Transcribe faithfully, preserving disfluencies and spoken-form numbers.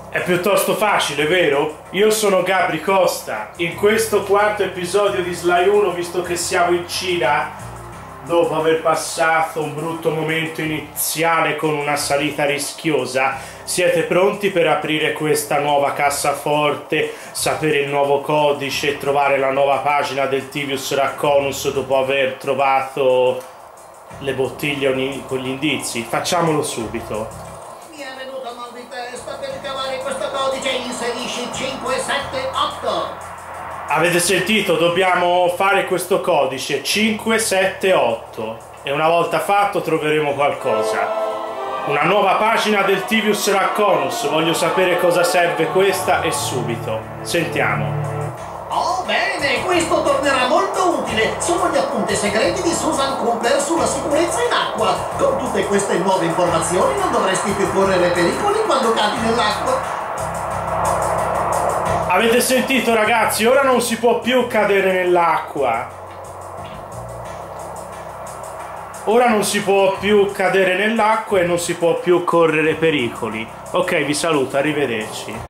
È piuttosto facile, vero? Io sono Gabri Costa. In questo quarto episodio di Sly uno, visto che siamo in Cina, dopo aver passato un brutto momento iniziale con una salita rischiosa, siete pronti per aprire questa nuova cassaforte, sapere il nuovo codice e trovare la nuova pagina del Tivius Racconus dopo aver trovato le bottiglie con gli indizi? Facciamolo subito. Mi è venuto mal di testa per ricavare questo codice. Inserisci cinque sette otto. Avete sentito? Dobbiamo fare questo codice cinque sette otto e una volta fatto troveremo qualcosa. Una nuova pagina del Tivius Racconus. Voglio sapere cosa serve questa e subito. Sentiamo. Oh bene, questo tornerà molto utile. Sono gli appunti segreti di Susan Cooper sulla sicurezza in acqua. Con tutte queste nuove informazioni non dovresti più correre pericoli quando cadi nell'acqua. Avete sentito, ragazzi? Ora non si può più cadere nell'acqua. Ora non si può più cadere nell'acqua e non si può più correre pericoli. Ok, vi saluto, arrivederci.